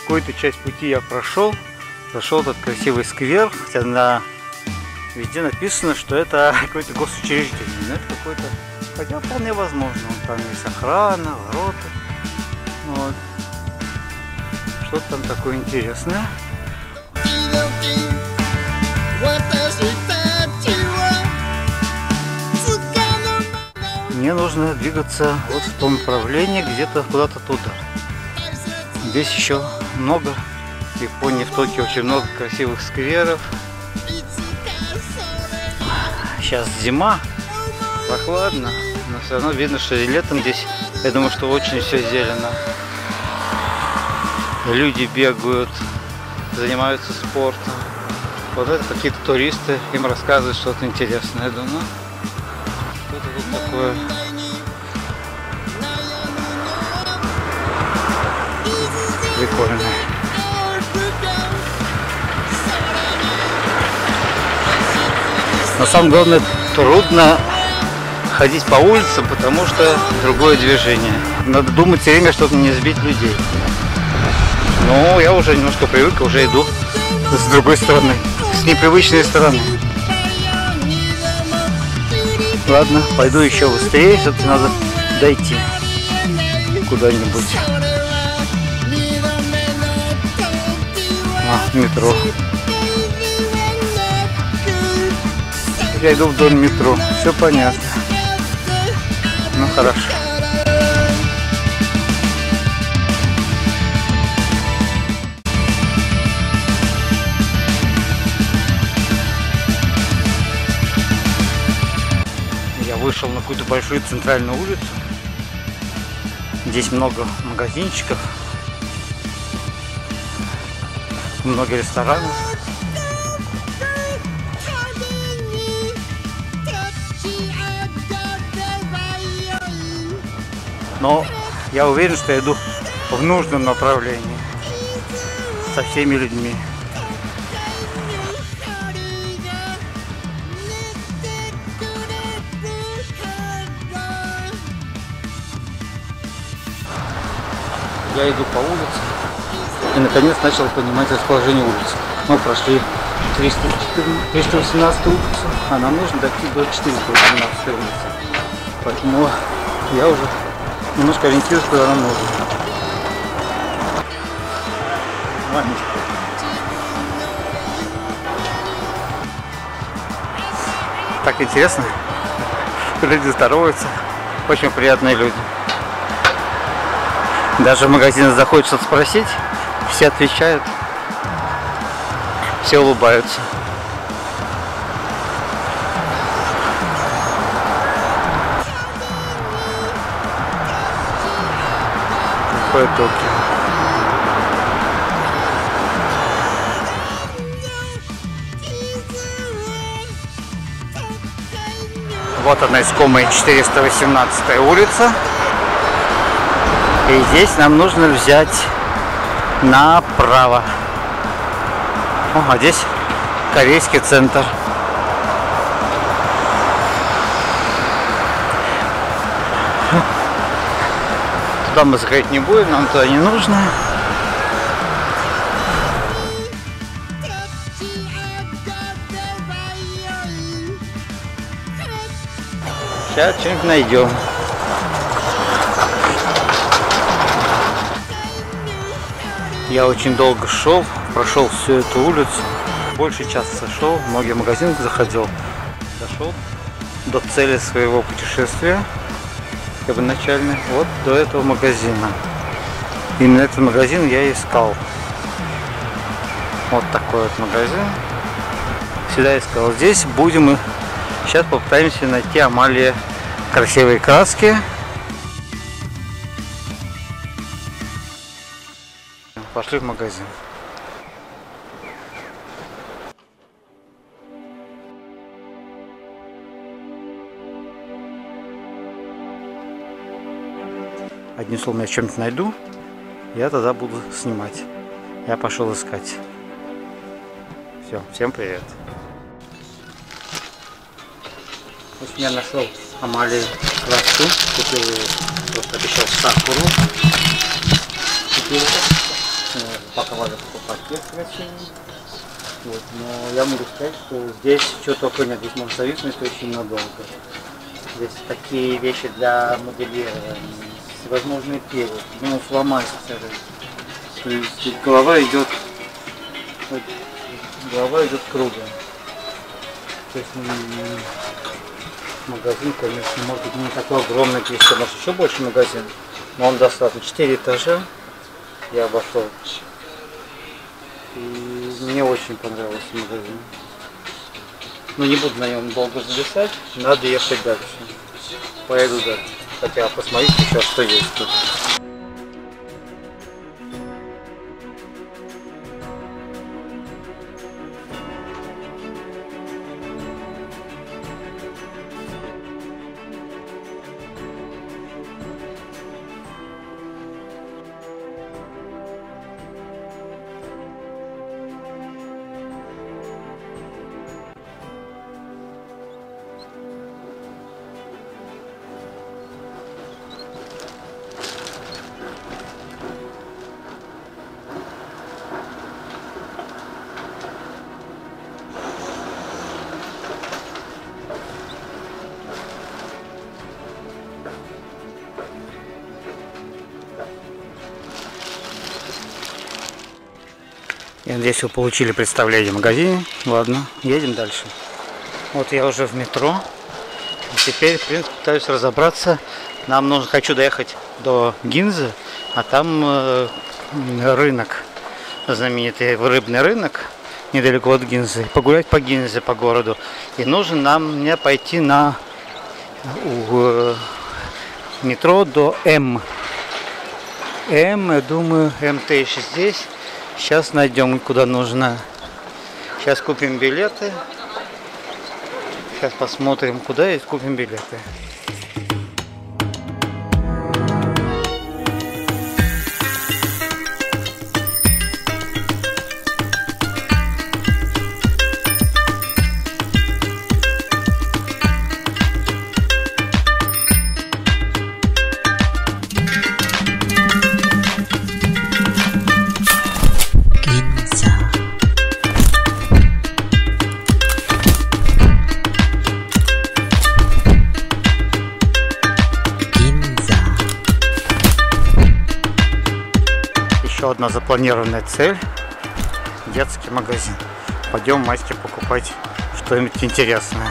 какую-то часть пути я прошел этот красивый сквер, хотя везде написано, что это какое-то госучреждение, но это какое-то, хотя вполне возможно, там есть охрана, ворота, вот. Что-то там такое интересное. Мне нужно двигаться вот в том направлении, где-то куда-то туда. Здесь еще много, в Японии, в Токио очень много красивых скверов. Сейчас зима, прохладно, но все равно видно, что и летом здесь, я думаю, что очень все зелено. Люди бегают, занимаются спортом. Вот это какие-то туристы, им рассказывают что-то интересное, я думаю. Что-то тут такое. Прикольное. Но самое главное, трудно ходить по улицам, потому что другое движение. Надо думать все время, чтобы не сбить людей. Но я уже немножко привык, уже иду с другой стороны, с непривычной стороны. Ладно, пойду еще быстрее, все-таки надо дойти куда-нибудь. Метро. Я иду вдоль метро, все понятно. Ну хорошо. Я вышел на какую-то большую центральную улицу. Здесь много магазинчиков, много ресторанов. Но я уверен, что я иду в нужном направлении со всеми людьми. Я иду по улице и наконец начал понимать расположение улиц. Мы прошли 318 улицу, а нам нужно дойти до 418 улицы. Поэтому я уже немножко ориентируюсь, куда нам нужно. Так интересно. Люди здороваются. Очень приятные люди. Даже в магазин заходит что-то спросить, все отвечают, все улыбаются. Такое Токио. Вот она искомая 418 улица. И здесь нам нужно взять направо. О, а здесь корейский центр. Туда мы заходить не будем, нам туда не нужно. Сейчас что-нибудь найдем. Я очень долго шел, прошел всю эту улицу, больше часа шел, в многие магазины заходил, дошел до цели своего путешествия, как бы начальный, вот до этого магазина. Именно этот магазин я искал. Вот такой вот магазин. Всегда искал. Здесь будем и сейчас попытаемся найти Амалия красивые краски. Пошли в магазин. Одним словом, я чем-то найду, я тогда буду снимать. Я пошел искать. Все, всем привет. Вот я нашел Амалии краску, купил, просто обещал сакуру, купил. давали покупать растений. Вот, но я могу сказать, что здесь что только нет, здесь можно зависнуть очень надолго. Здесь такие вещи для моделирования, всевозможные перья, ну, фломастеры. То есть голова идет кругом. То есть магазин, конечно, может быть не такой огромный, есть, может еще больше магазин, но он достаточно. 4 этажа я обошел. И мне очень понравился магазин. Но не буду на нем долго зависать, надо ехать дальше. Поеду дальше. Хотя посмотрите еще, что есть тут. Я надеюсь, вы получили представление о магазине. Ладно, едем дальше. Вот я уже в метро. Теперь, в принципе, пытаюсь разобраться. Хочу доехать до Гинзы, а там рынок, знаменитый рыбный рынок, недалеко от Гинзы. Погулять по Гинзе, по городу. И нужно мне пойти на метро до М. Я думаю, МТ еще здесь. Сейчас найдем, куда нужно. Сейчас купим билеты. Сейчас посмотрим, куда и купим билеты. Еще одна запланированная цель — детский магазин. Пойдем Маське покупать что-нибудь интересное.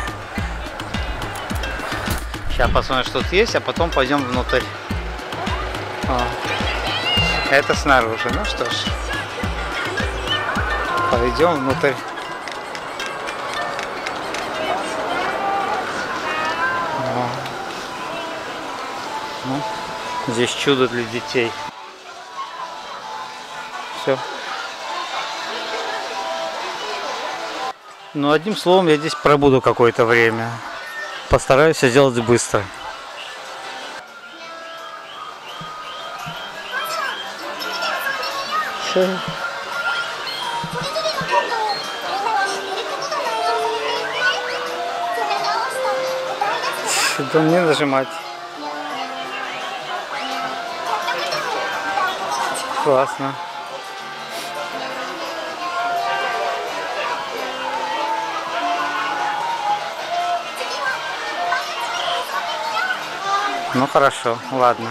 Сейчас посмотрим, что тут есть, а потом пойдем внутрь. Это снаружи. Ну что ж, пойдем внутрь. Здесь чудо для детей. Все. Ну, одним словом, я здесь пробуду какое-то время. Постараюсь сделать быстро. Все. Сюда не нажимать. Классно. Ну хорошо, ладно.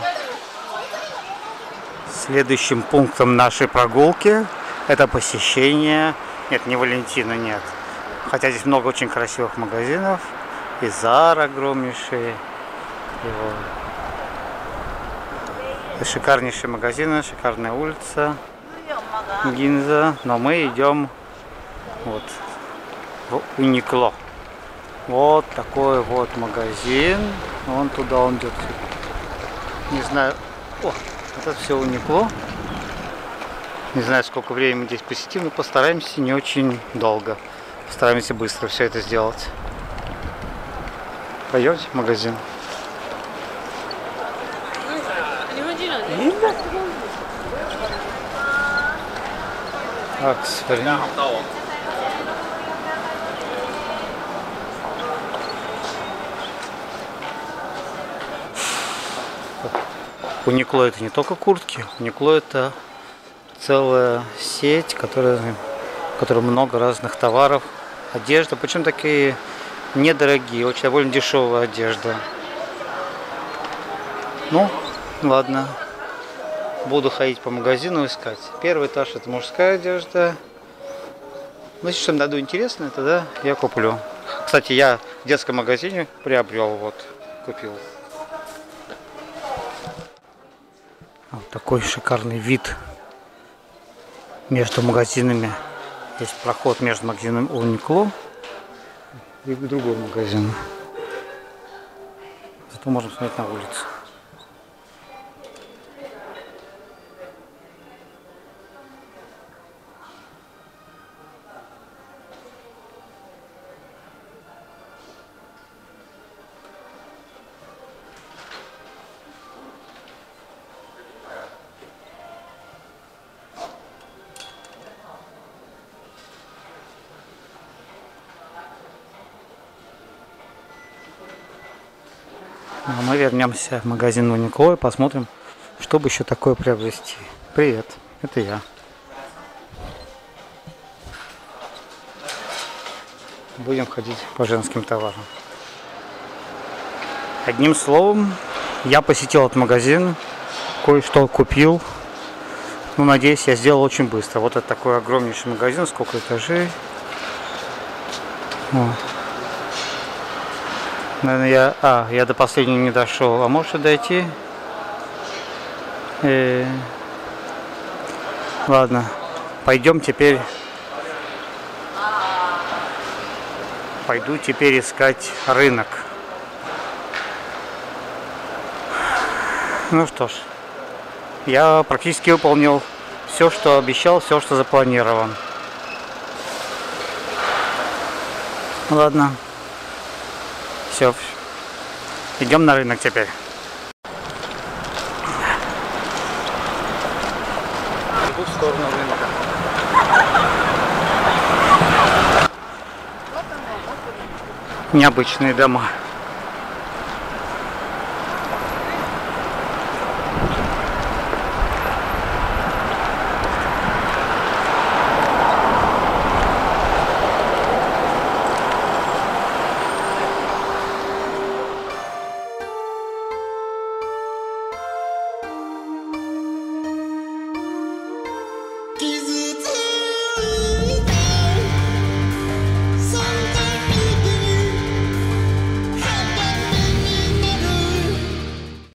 Следующим пунктом нашей прогулки это посещение. Нет, не Валентина, нет. Хотя здесь много очень красивых магазинов. И Зара огромнейшие. И шикарнейшие магазины, шикарная улица Гинза. Но мы идем вот в Уникло. Вот такой вот магазин. Вон туда он идет. Не знаю. О, это все Уникло. Не знаю, сколько времени здесь посетим, но постараемся не очень долго. Постараемся быстро все это сделать. Пойдемте в магазин. Оксфорд. Уникло это не только куртки, Уникло это целая сеть, в которой много разных товаров, одежда, причем такие недорогие, очень довольно дешевая одежда. Ну, ладно, буду ходить по магазину искать. Первый этаж — это мужская одежда. Ну, если что-то найду интересное, тогда я куплю. Кстати, я в детском магазине приобрел, вот, купил. Вот такой шикарный вид между магазинами. Есть проход между магазином Uniqlo и другой магазин. Зато можно смотреть на улицу. А мы вернемся в магазин Uniqlo и посмотрим, что бы еще такое приобрести. Привет, это я. Будем ходить по женским товарам. Одним словом, я посетил этот магазин, кое-что купил. Ну, надеюсь, я сделал очень быстро. Вот это такой огромнейший магазин, сколько этажей. О. Наверное, я до последнего не дошел. А может дойти? Ладно, пойдем теперь. Пойду теперь искать рынок. Ну что ж, я практически выполнил все, что обещал, все, что запланировал. Ладно. Все, идем на рынок теперь. Иду в сторону рынка. Необычные дома.